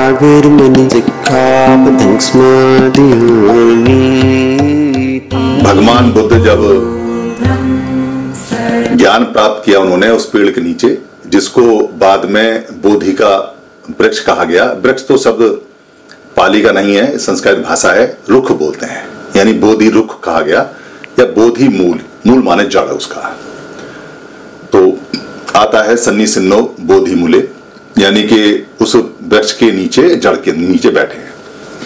भगवान बुद्ध जब ज्ञान प्राप्त किया उन्होंने उस पेड़ के नीचे, जिसको बाद में बोधि का वृक्ष कहा गया। वृक्ष तो शब्द पाली का नहीं है, संस्कृत भाषा है, रुख बोलते हैं, यानी बोधि रुख कहा गया, या बोधि मूल, मूल माने जड़ उसका। तो आता है सन्नी सिन्नो बोधि मूले, यानी कि उस वृक्ष के नीचे, जड़ के नीचे बैठे हैं।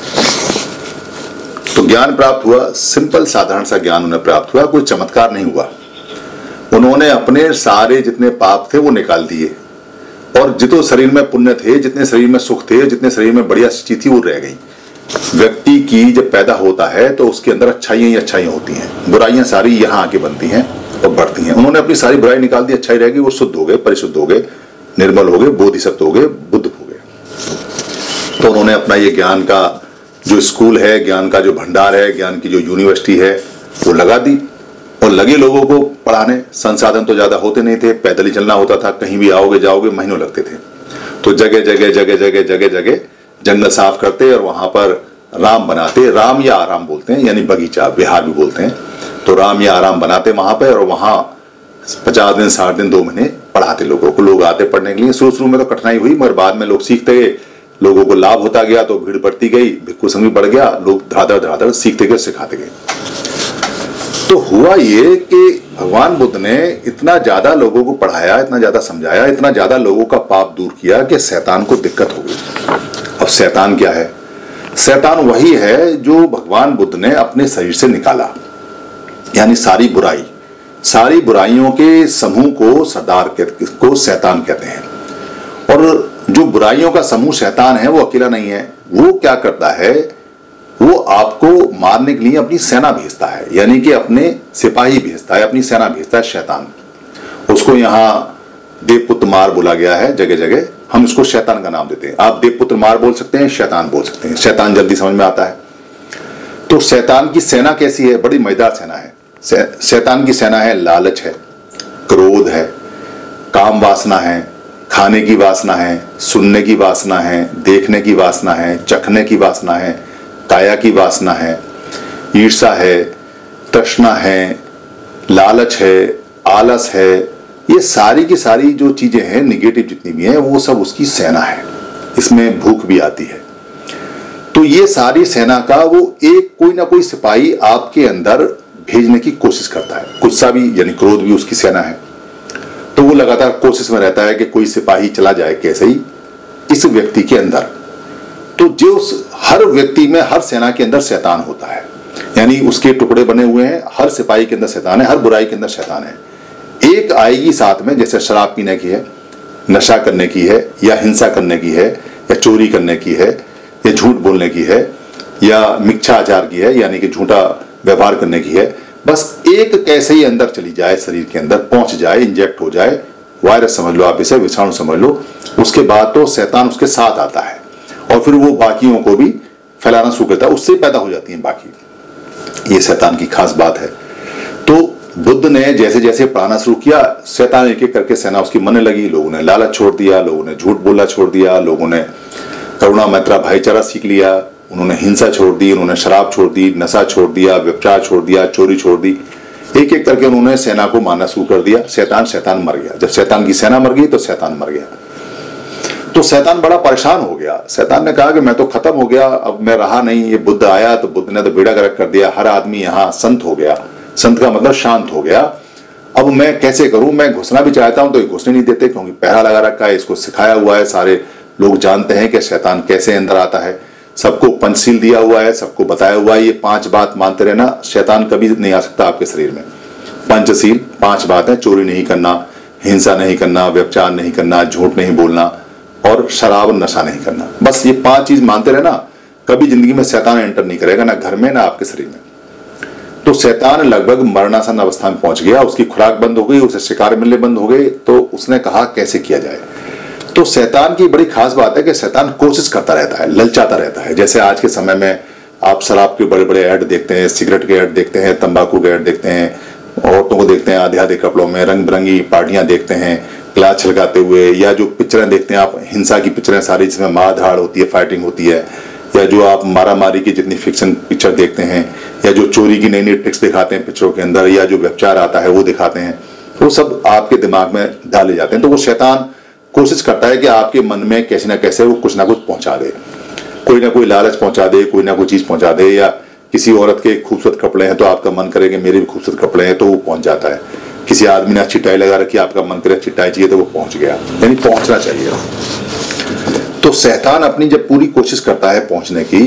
तो ज्ञान प्राप्त हुआ, सिंपल साधारण सा ज्ञान उन्हें प्राप्त हुआ, कोई चमत्कार नहीं हुआ। उन्होंने अपने सारे जितने पाप थे वो निकाल दिए, और जितने शरीर में पुण्य थे, जितने शरीर में सुख थे, जितने शरीर में बढ़िया चीज थी वो रह गई। व्यक्ति की जब पैदा होता है तो उसके अंदर अच्छाइयां ही अच्छाइयां होती हैं, बुराइयां सारी यहाँ आके बनती हैं और बढ़ती हैं। उन्होंने अपनी सारी बुराई निकाल दी, अच्छाई रहेगी, वो शुद्ध हो गए, परिशुद्ध हो गए, निर्मल हो गए, बोधिसत्व हो गए, बुद्ध हो गए। तो उन्होंने अपना ये ज्ञान का जो स्कूल है, ज्ञान का जो भंडार है, ज्ञान की जो यूनिवर्सिटी है वो लगा दी, और लगे लोगों को पढ़ाने। संसाधन तो ज्यादा होते नहीं थे, पैदल ही चलना होता था, कहीं भी आओगे जाओगे महीनों लगते थे। तो जगह जगह जगह जगह जगह जगह जंगल साफ करते और वहां पर राम बनाते, राम या आराम बोलते हैं, यानी बगीचा, विहार भी बोलते हैं। तो राम या आराम बनाते वहां पर, और वहां 50 दिन 60 दिन 2 महीने पढ़ाते लोगों को। लोग आते पढ़ने के लिए। शुरू में तो कठिनाई हुई, मगर बाद में लोग सीखते गए, लोगों को लाभ होता गया, तो भीड़ बढ़ती गई, भिक्खु संघ भी बढ़ गया, लोग धड़ाधड़ सीखते गए, सिखाते गए। तो हुआ ये कि भगवान बुद्ध ने इतना ज्यादा लोगों को पढ़ाया, इतना ज्यादा समझाया, इतना ज्यादा लोगों का पाप दूर किया कि शैतान को दिक्कत हो गई। अब शैतान क्या है? शैतान वही है जो भगवान बुद्ध ने अपने शरीर से निकाला, यानी सारी बुराई, सारी बुराइयों के समूह को सरदार को शैतान कहते हैं। और जो बुराइयों का समूह शैतान है वो अकेला नहीं है। वो क्या करता है, वो आपको मारने के लिए अपनी सेना भेजता है, यानी कि अपने सिपाही भेजता है, अपनी सेना भेजता है शैतान। उसको यहाँ देवपुत्र मार बोला गया है, जगह जगह हम इसको शैतान का नाम देते हैं। आप देवपुत्र मार बोल सकते हैं, शैतान बोल सकते हैं, शैतान जल्दी समझ में आता है। तो शैतान की सेना कैसी है? बड़ी मजेदार सेना है। शैतान की सेना है, लालच है, क्रोध है, काम वासना है, खाने की वासना है, सुनने की वासना है, देखने की वासना है, चखने की वासना है, काया की वासना है, ईर्ष्या है, तृष्णा है, लालच है, आलस है। ये सारी की सारी जो चीजें हैं निगेटिव जितनी भी हैं वो सब उसकी सेना है। इसमें भूख भी आती है। तो ये सारी सेना का वो एक कोई ना कोई सिपाही आपके अंदर भेजने की कोशिश करता है। गुस्सा भी यानी क्रोध भी उसकी सेना है। तो वो लगातार कोशिश में रहता है कि कोई सिपाही चला जाए कैसे ही इस व्यक्ति के अंदर। तो जो हर व्यक्ति में, हर सेना के अंदर शैतान होता है, यानी उसके टुकड़े बने हुए हैं। हर सिपाही के अंदर शैतान है, हर बुराई के अंदर शैतान है। एक आएगी साथ में, जैसे शराब पीने की है, नशा करने की है, या हिंसा करने की है, या चोरी करने की है, या झूठ बोलने की है, या मिथ्याचार की है, यानी कि झूठा व्यवहार करने की है। बस एक कैसे ही अंदर चली जाए, शरीर के अंदर पहुंच जाए, इंजेक्ट हो जाए, वायरस समझ लो आप इसे, विषाणु समझ लो, उसके बाद तो शैतान उसके साथ आता है और फिर वो बाकियों को भी फैलाना शुरू करता है। उससे पैदा हो जाती है बाकी। ये शैतान की खास बात है। तो बुद्ध ने जैसे जैसे पढ़ाना शुरू किया, शैतान एक एक करके सेना उसकी मनने लगी। लोगों ने लालच छोड़ दिया, लोगों ने झूठ बोलना छोड़ दिया, लोगों ने करुणा मैत्रा भाईचारा सीख लिया, उन्होंने हिंसा छोड़ दी, उन्होंने शराब छोड़ दी, नशा छोड़ दिया, व्यभिचार छोड़ दिया, चोरी छोड़ दी। एक एक करके उन्होंने सेना को मारना शुरू कर दिया। शैतान मर गया। जब शैतान की सेना मर गई तो शैतान मर गया। तो शैतान बड़ा परेशान हो गया। शैतान ने कहा कि मैं तो खत्म हो गया, अब मैं रहा नहीं। ये बुद्ध आया तो बुद्ध ने तो बेड़ा गर्क कर दिया, हर आदमी यहाँ संत हो गया। संत का मतलब शांत हो गया। अब मैं कैसे करूं? मैं घुसना भी चाहता हूं तो ये घुसने नहीं देते, क्योंकि पहरा लगा रखा है, इसको सिखाया हुआ है। सारे लोग जानते हैं कि शैतान कैसे अंदर आता है। सबको पंचशील दिया हुआ है, सबको बताया हुआ है, ये 5 बात मानते रहना, शैतान कभी नहीं आ सकता आपके शरीर में। पंचशील 5 बातें: चोरी नहीं करना, हिंसा नहीं करना, व्यभिचार नहीं करना, झूठ नहीं बोलना और शराब नशा नहीं करना। बस ये 5 चीज मानते रहना, कभी जिंदगी में शैतान एंटर नहीं करेगा, ना घर में ना आपके शरीर में। तो शैतान लगभग मरणासन अवस्था में पहुंच गया। उसकी खुराक बंद हो गई, उसे शिकार मिलने बंद हो गए। तो उसने कहा कैसे किया जाए। तो शैतान की बड़ी खास बात है कि शैतान कोशिश करता रहता है, ललचाता रहता है। जैसे आज के समय में आप शराब के बड़े बड़े ऐड देखते हैं, सिगरेट के ऐड देखते हैं, तंबाकू के ऐड देखते हैं, औरतों को देखते हैं आधे आधे कपड़ों में, रंग बिरंगी पार्टियां देखते हैं, ग्लास छिलकाते हुए, या जो पिक्चरें देखते हैं आप हिंसा की पिक्चरें सारी जिसमें मार धाड़ होती है, फाइटिंग होती है, या जो आप मारा मारी की जितनी फिक्शन पिक्चर देखते हैं, या जो चोरी की नई नई ट्रिक्स दिखाते हैं पिक्चरों के अंदर, या जो व्यभिचार आता है वो दिखाते हैं, वो सब आपके दिमाग में डाले जाते हैं। तो वो शैतान कोशिश करता है कि आपके मन में कैसे ना कैसे वो कुछ ना कुछ पहुंचा दे, कोई ना कोई लालच पहुंचा दे, कोई ना कोई चीज पहुंचा दे, या किसी औरत के खूबसूरत कपड़े हैं तो आपका मन करे कि मेरे भी खूबसूरत कपड़े हैं, तो वो पहुंच जाता है। किसी आदमी ने अच्छी टाई लगा रखी, आपका मन करे अच्छी टाई चाहिए तो वो पहुंच गया, यानी पहुंचना चाहिए। तो शैतान अपनी जब पूरी कोशिश करता है पहुंचने की,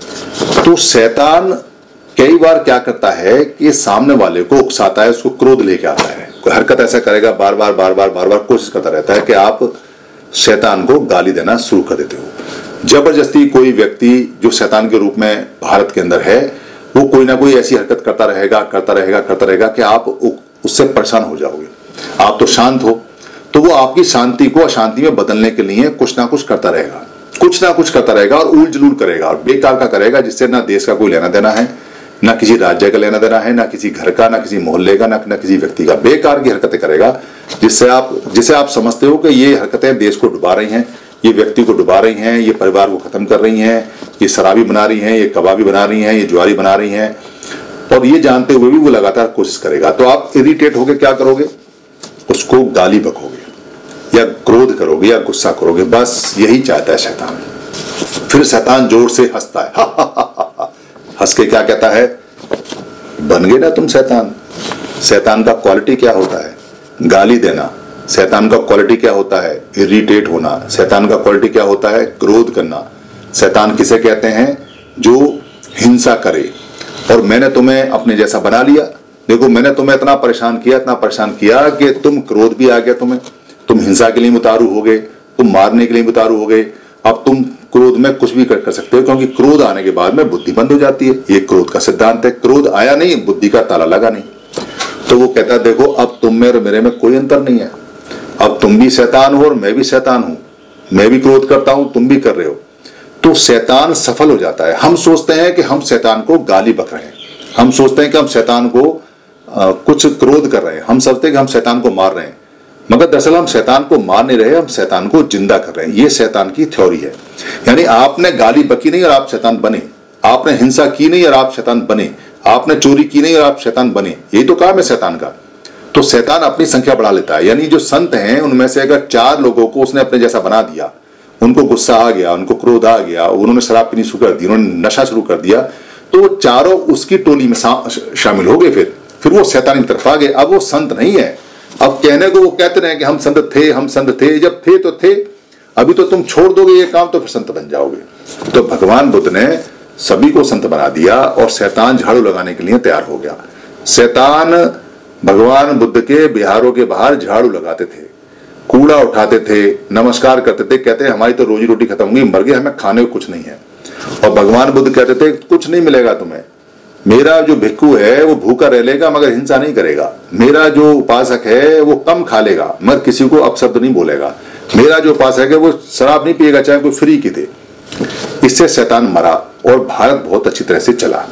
तो शैतान कई बार क्या करता है कि सामने वाले को उकसाता है, उसको क्रोध लेके आता है, कोई हरकत ऐसा करेगा, बार बार कोशिश करता रहता है कि आप शैतान को गाली देना शुरू कर देते हो। जबरदस्ती कोई व्यक्ति जो शैतान के रूप में भारत के अंदर है, वो कोई ना कोई ऐसी हरकत करता रहेगा कि आप उससे परेशान हो जाओगे। आप तो शांत हो, तो वो आपकी शांति को अशांति में बदलने के लिए कुछ ना कुछ करता रहेगा और उल जलूल करेगा और बेकार का करेगा, जिससे ना देश का कोई लेना देना है, ना किसी राज्य का लेना देना है, ना किसी घर का, ना किसी मोहल्ले का, ना किसी व्यक्ति का। बेकार की हरकतें करेगा जिससे आप समझते हो कि ये हरकतें देश को डुबा रही हैं, ये व्यक्ति को डुबा रही हैं, ये परिवार को खत्म कर रही हैं, ये शराबी बना रही हैं, ये कबाबी बना रही हैं, ये जुआरी बना रही हैं, और ये जानते हुए भी वो लगातार कोशिश करेगा। तो आप इरिटेट होकर क्या करोगे? उसको गाली बकोगे या क्रोध करोगे या गुस्सा करोगे। बस यही चाहता है शैतान। फिर शैतान जोर से हंसता है, हंस के क्या कहता है? बन गए ना तुम शैतान। शैतान का क्वालिटी क्या होता है? गाली देना। शैतान का क्वालिटी क्या होता है? इरिटेट होना। शैतान का क्वालिटी क्या होता है? क्रोध करना। शैतान किसे कहते हैं? जो हिंसा करे। और मैंने तुम्हें अपने जैसा बना लिया। देखो, मैंने तुम्हें इतना परेशान किया कि तुम क्रोध भी आ गया तुम्हें, तुम हिंसा के लिए उतारू हो गए, तुम मारने के लिए उतारू हो गए। अब तुम क्रोध में कुछ भी कर सकते हो, क्योंकि क्रोध आने के बाद में बुद्धि बंद हो जाती है। ये क्रोध का सिद्धांत है। क्रोध आया नहीं, बुद्धि का ताला लगा नहीं। तो वो कहता है देखो, अब तुम में और मेरे में कोई अंतर नहीं है। अब तुम भी शैतान हो और मैं भी शैतान हूं। मैं भी क्रोध करता हूं, तुम भी कर रहे हो। तो शैतान सफल हो जाता है। हम सोचते हैं कि हम शैतान को गाली बक रहे हैं, हम सोचते हैं कि हम शैतान को कुछ क्रोध कर रहे हैं, हम समझते हैं कि हम शैतान को मार रहे हैं, मगर दरअसल हम शैतान को मार नहीं रहे, हम शैतान को जिंदा कर रहे हैं। ये शैतान की थ्योरी है। यानी आपने गाली बकी नहीं और आप शैतान बने, आपने हिंसा की नहीं और आप शैतान बने, आपने चोरी की नहीं और आप शैतान बने। यही तो काम है शैतान का। तो शैतान अपनी संख्या बढ़ा लेता है। यानी जो संत हैं उनमें से अगर 4 लोगों को उसने अपने जैसा बना दिया, उनको गुस्सा आ गया, उनको क्रोध आ गया, उन्होंने शराब पीनी शुरू कर दी, उन्होंने नशा शुरू कर दिया, तो वो चारों उसकी टोली में शामिल हो गए। फिर वो शैतान की तरफ आ गए। अब वो संत नहीं है। अब कहने को वो कहते रहे कि हम संत थे, जब थे तो थे, अभी तो तुम छोड़ दोगे ये काम तो फिर संत बन जाओगे। तो भगवान बुद्ध ने सभी को संत बना दिया और शैतान झाड़ू लगाने के लिए तैयार हो गया। शैतान भगवान बुद्ध के बिहारों के बाहर झाड़ू लगाते थे, कूड़ा उठाते थे, नमस्कार करते थे, कहते हमारी तो रोजी रोटी खत्म हुई, मर गए, हमें खाने को कुछ नहीं है। और भगवान बुद्ध कहते थे कुछ नहीं मिलेगा तुम्हें, मेरा जो भिक्खु है वो भूखा रह लेगा मगर हिंसा नहीं करेगा, मेरा जो उपासक है वो कम खा लेगा मगर किसी को अपशब्द नहीं बोलेगा, मेरा जो उपासक है वो शराब नहीं पिएगा चाहे कोई फ्री की दे। इससे शैतान मरा और भारत बहुत अच्छी तरह से चला।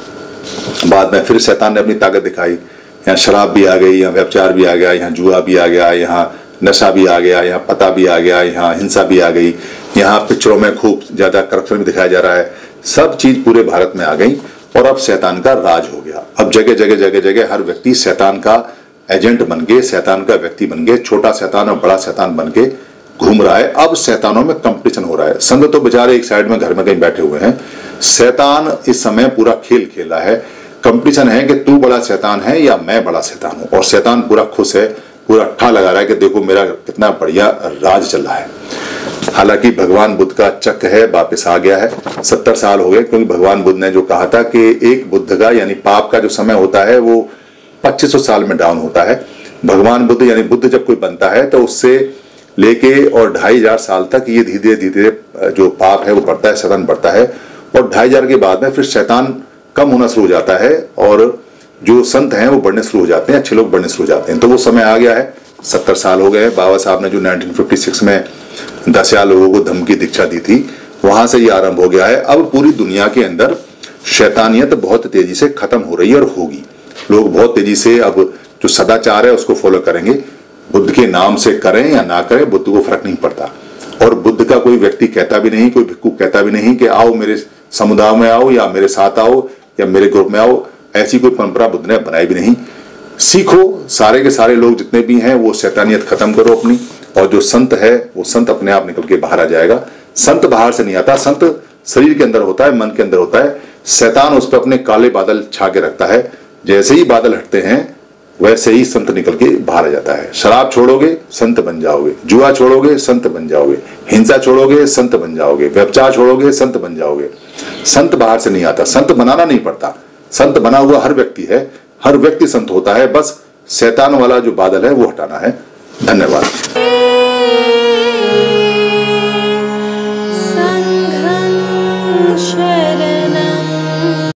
बाद में फिर शैतान ने अपनी ताकत दिखाई। यहाँ शराब भी आ गई, यहाँ व्यभिचार भी आ गया, यहाँ जुआ भी आ गया, यहाँ नशा भी आ गया, यहाँ पता भी आ गया, यहाँ हिंसा भी आ गई, यहाँ पिक्चरों में खूब ज्यादा करप्शन भी दिखाया जा रहा है। सब चीज पूरे भारत में आ गई और अब शैतान का राज हो गया। अब जगह जगह हर व्यक्ति शैतान का एजेंट बन के, शैतान का व्यक्ति बन के, छोटा शैतान और बड़ा शैतान बन के घूम रहा है। अब शैतानों में कंपटीशन हो रहा है। संत तो बेचारे एक साइड में घर में कहीं बैठे हुए हैं। शैतान इस समय पूरा खेल खेला है। कंपटीशन है कि तू बड़ा शैतान है या मैं बड़ा शैतान हूं। और शैतान पूरा खुश है, पूरा अट्ठा लगा रहा है कि देखो मेरा कितना बढ़िया राज चल रहा है। हालांकि भगवान बुद्ध का चक्र है वापस आ गया है। 70 साल हो गए, क्योंकि भगवान बुद्ध ने जो कहा था कि एक बुद्ध का यानी पाप का जो समय होता है वो 2500 साल में डाउन होता है। भगवान बुद्ध यानी बुद्ध जब कोई बनता है तो उससे लेके और 2500 साल तक ये धीरे धीरे जो पाप है वो बढ़ता है, शैतान बढ़ता है। और 2500 के बाद में फिर शैतान कम होना शुरू हो जाता है और जो संत हैं वो बढ़ने शुरू हो जाते हैं, अच्छे लोग बढ़ने शुरू हो जाते हैं। तो वो समय आ गया है। 70 साल हो गए। बाबा साहब ने जो 1956 में 10,000 लोगों को धम्म की दीक्षा दी थी, वहां से ये आरंभ हो गया है। अब पूरी दुनिया के अंदर शैतानियत बहुत तेजी से खत्म हो रही है और होगी। लोग बहुत तेजी से अब जो सदाचार है उसको फॉलो करेंगे। बुद्ध के नाम से करें या ना करें, बुद्ध को फर्क नहीं पड़ता। और बुद्ध का कोई व्यक्ति कहता भी नहीं, कोई भिक्षुक कहता भी नहीं कि आओ मेरे समुदाय में आओ या मेरे साथ आओ या मेरे ग्रुप में आओ। ऐसी कोई परंपरा बुद्ध ने बनाई भी नहीं। सीखो, सारे के सारे लोग जितने भी हैं वो शैतानियत खत्म करो अपनी, और जो संत है वो संत अपने आप निकल के बाहर आ जाएगा। संत बाहर से नहीं आता, संत शरीर के अंदर होता है, मन के अंदर होता है। शैतान उस पर अपने काले बादल छा के रखता है। जैसे ही बादल हटते हैं वैसे ही संत निकल के बाहर आ जाता है। शराब छोड़ोगे संत बन जाओगे, जुआ छोड़ोगे संत बन जाओगे, हिंसा छोड़ोगे संत बन जाओगे, व्यभिचार छोड़ोगे संत बन जाओगे। संत बाहर से नहीं आता, संत बनाना नहीं पड़ता। संत बना हुआ हर व्यक्ति है, हर व्यक्ति संत होता है। बस शैतान वाला जो बादल है वो हटाना है। धन्यवाद।